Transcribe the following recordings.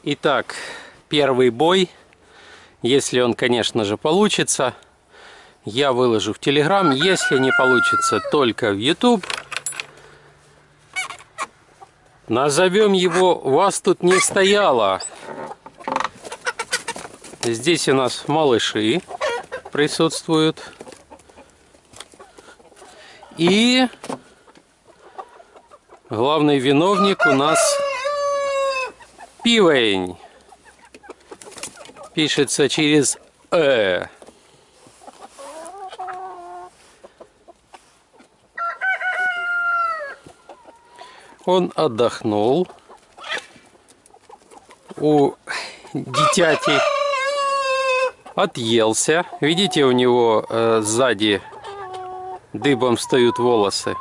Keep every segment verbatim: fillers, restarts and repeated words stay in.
Итак, первый бой, если он, конечно же, получится, я выложу в Telegram. Если не получится, только в YouTube. Назовем его «Вас тут не стояло». Здесь у нас малыши присутствуют. И главный виновник у нас Пивень. Пишется через «э». Он отдохнул. У дитяти отъелся. Видите, у него э, сзади дыбом встают волосы.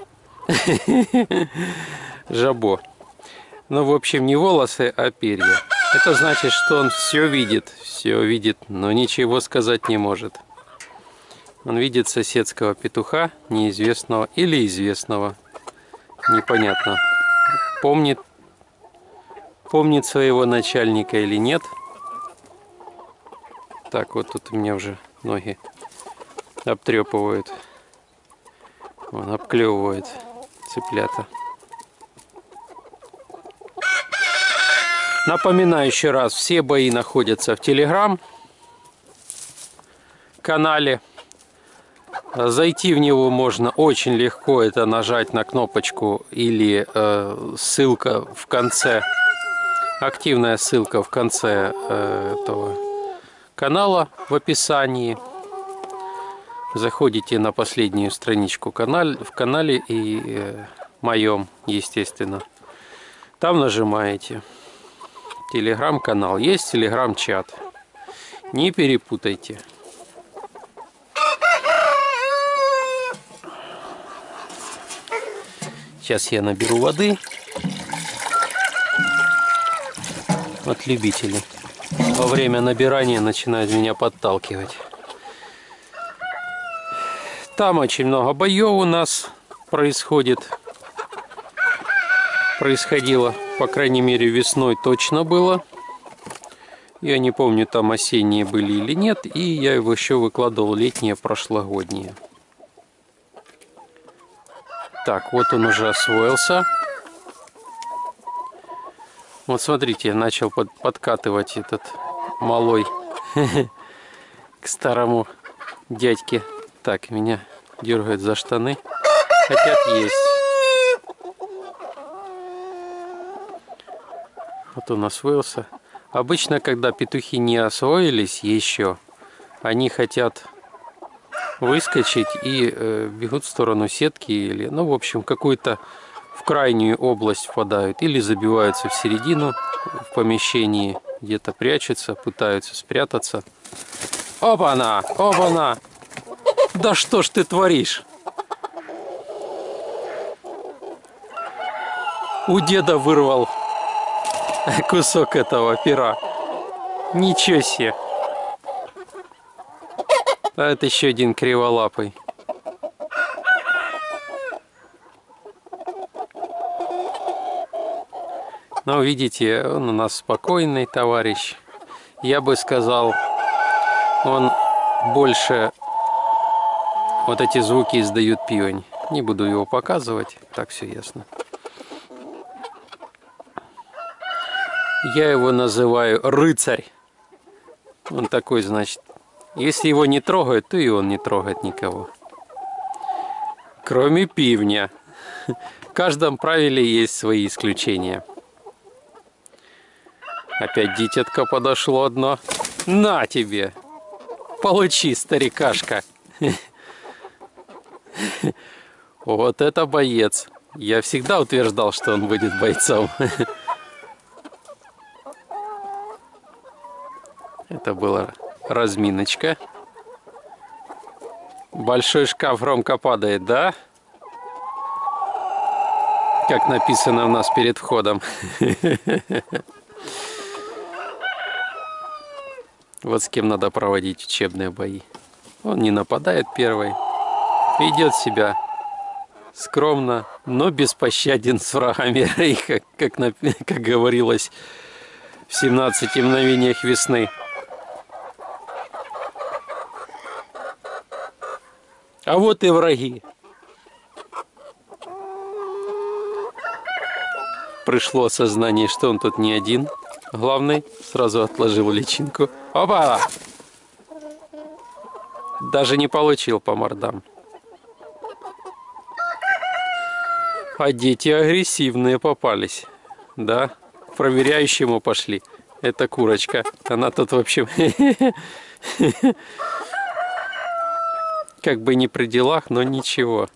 Жабо. Ну, в общем, не волосы, а перья. Это значит, что он все видит. Все видит, но ничего сказать не может. Он видит соседского петуха, неизвестного или известного. Непонятно. Помнит, помнит своего начальника или нет. Так, вот тут у меня уже ноги обтрепывают. Он обклевывает цыплята. Напоминаю еще раз, все бои находятся в Telegram канале. Зайти в него можно очень легко, это нажать на кнопочку или э, ссылка в конце, активная ссылка в конце э, этого канала в описании. Заходите на последнюю страничку канал, в канале и э, моем, естественно. Там нажимаете Телеграм-канал, есть Телеграм-чат. Не перепутайте. Сейчас я наберу воды. Вот любители во время набирания начинают меня подталкивать. Там очень много боев у нас происходит. Происходило, по крайней мере, весной точно было. Я не помню, там осенние были или нет. И я его еще выкладывал летние, прошлогодние. Так, вот он уже освоился. Вот смотрите, я начал под, подкатывать этот малой к старому дядьке. Так, меня дергают за штаны. Хотят есть. Вот он освоился. Обычно, когда петухи не освоились еще, они хотят выскочить и э, бегут в сторону сетки или, ну, в общем, какую-то в крайнюю область впадают или забиваются в середину в помещении, где-то прячутся, пытаются спрятаться. Опа-на! Опа-на! Да что ж ты творишь? У деда вырвал кусок этого пера. Ничего себе! А это еще один криволапый. Но видите, он у нас спокойный товарищ. Я бы сказал, он больше вот эти звуки издает пивень. Не буду его показывать, так все ясно. Я его называю рыцарь. Он такой, значит. Если его не трогают, то и он не трогает никого. Кроме пивня. В каждом правиле есть свои исключения. Опять дитятко подошло одно. На тебе! Получи, старикашка! Вот это боец! Я всегда утверждал, что он будет бойцом. Это была разминочка. Большой шкаф Ромка падает, да? Как написано у нас перед входом. Вот с кем надо проводить учебные бои. Он не нападает первый. Ведет себя скромно, но беспощаден с врагами Рейха, как, как говорилось в семнадцати мгновениях весны. А вот и враги. Пришло осознание, что он тут не один. Главный сразу отложил личинку. Опа! Даже не получил по мордам. А дети агрессивные попались. Да, к проверяющему пошли. Это курочка. Она тут, в общем, как бы не при делах, но ничего.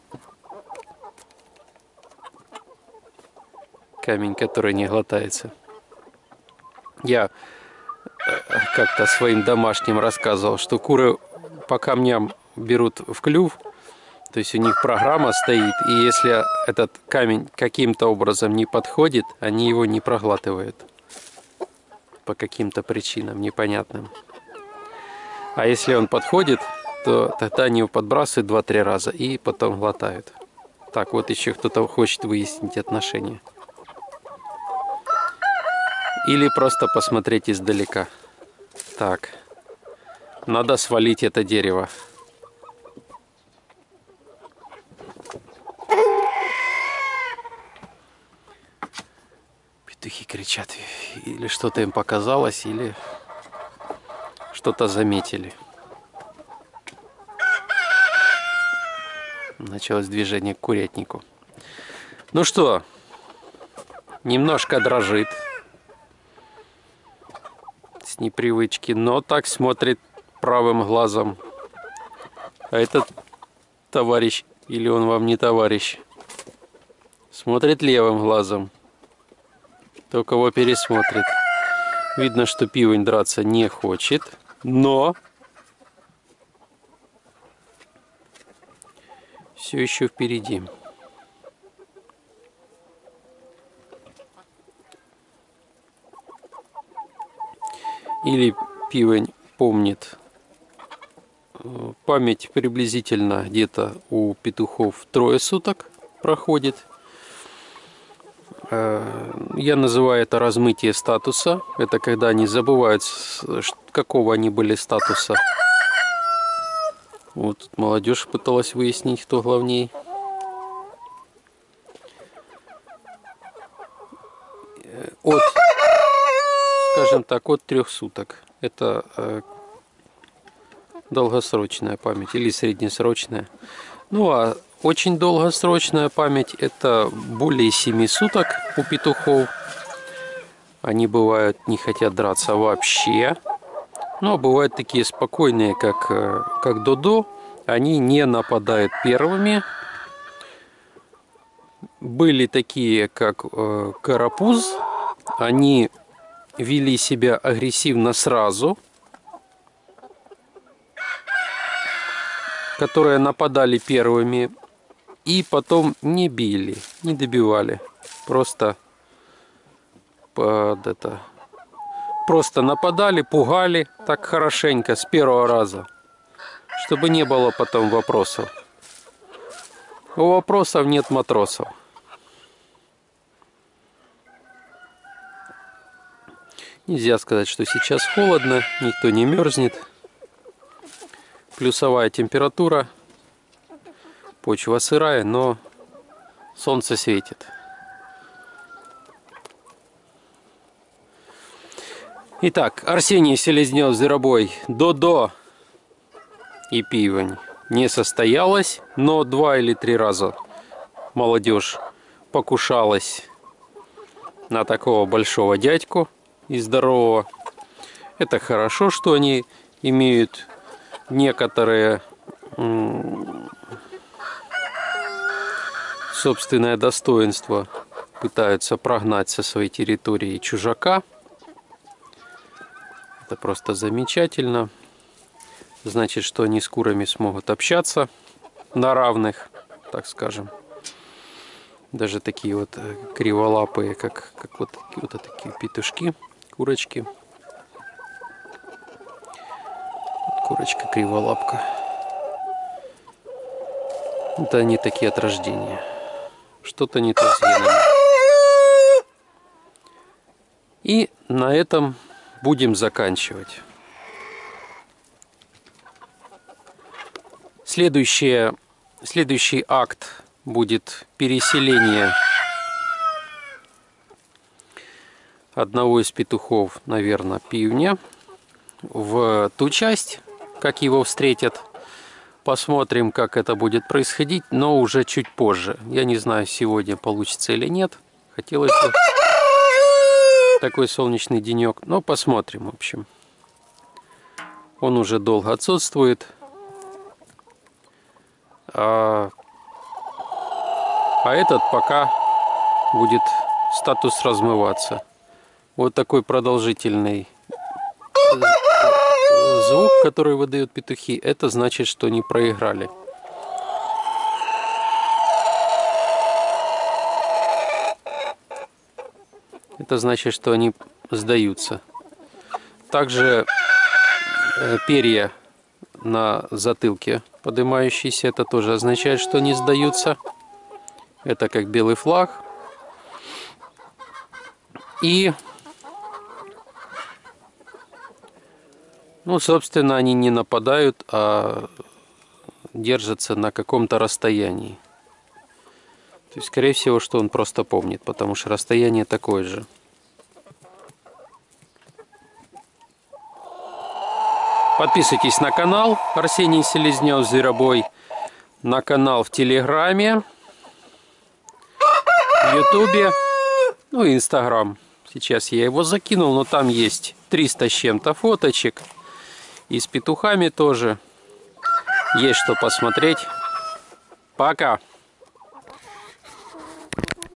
Камень, который не глотается. Я как-то своим домашним рассказывал, что куры по камням берут в клюв, то есть у них программа стоит, и если этот камень каким-то образом не подходит, они его не проглатывают по каким-то причинам непонятным. А если он подходит, то тогда они его подбрасывают два-три раза и потом глотают. Так, вот еще кто-то хочет выяснить отношения. Или просто посмотреть издалека. Так, надо свалить это дерево. Петухи кричат. Или что-то им показалось, или что-то заметили. Началось движение к курятнику. Ну что, немножко дрожит с непривычки, но так смотрит правым глазом. А этот товарищ, или он вам не товарищ, смотрит левым глазом. Кто кого пересмотрит. Видно, что пивень драться не хочет, но все еще впереди. Или пивень помнит. Память приблизительно где-то у петухов трое суток проходит. Я называю это размытие статуса. Это когда они забывают, какого они были статуса. Вот тут молодежь пыталась выяснить, кто главней. От, скажем так, от трех суток. Это э, долгосрочная память или среднесрочная. Ну а очень долгосрочная память — это более семи суток у петухов. Они бывают не хотят драться вообще. Но бывают такие спокойные, как, как Додо. Они не нападают первыми. Были такие, как э, Карапуз. Они вели себя агрессивно сразу. Которые нападали первыми. И потом не били, не добивали. Просто под это... Просто нападали, пугали так хорошенько с первого раза, чтобы не было потом вопросов. У вопросов нет матросов. Нельзя сказать, что сейчас холодно, никто не мерзнет. Плюсовая температура, почва сырая, но солнце светит. Итак, Арсений Селезнев, Зверобой, Додо и пивень не состоялось, но два или три раза молодежь покушалась на такого большого дядьку и здорового. Это хорошо, что они имеют некоторые собственное достоинство, пытаются прогнать со своей территории чужака. Это просто замечательно. Значит, что они с курами смогут общаться на равных, так скажем. Даже такие вот криволапые, как, как вот, вот такие петушки, курочки. Курочка криволапка. Это они такие от рождения. Что-то не то с генами. И на этом будем заканчивать. Следующее, следующий акт будет переселение одного из петухов, наверное, пивня, в ту часть, как его встретят. Посмотрим, как это будет происходить, но уже чуть позже. Я не знаю, сегодня получится или нет. Хотелось бы такой солнечный денек, но посмотрим, в общем. Он уже долго отсутствует. А, а этот пока будет статус размываться. Вот такой продолжительный звук, который выдают петухи, это значит, что они проиграли. Это значит, что они сдаются. Также перья на затылке поднимающиеся, это тоже означает, что они сдаются. Это как белый флаг. И, ну, собственно, они не нападают, а держатся на каком-то расстоянии. То есть, скорее всего, что он просто помнит, потому что расстояние такое же. Подписывайтесь на канал Арсений Селезнев Зверобой, на канал в Телеграме, в Ютубе, ну и Инстаграм. Сейчас я его закинул, но там есть триста с чем-то фоточек. И с петухами тоже есть что посмотреть. Пока!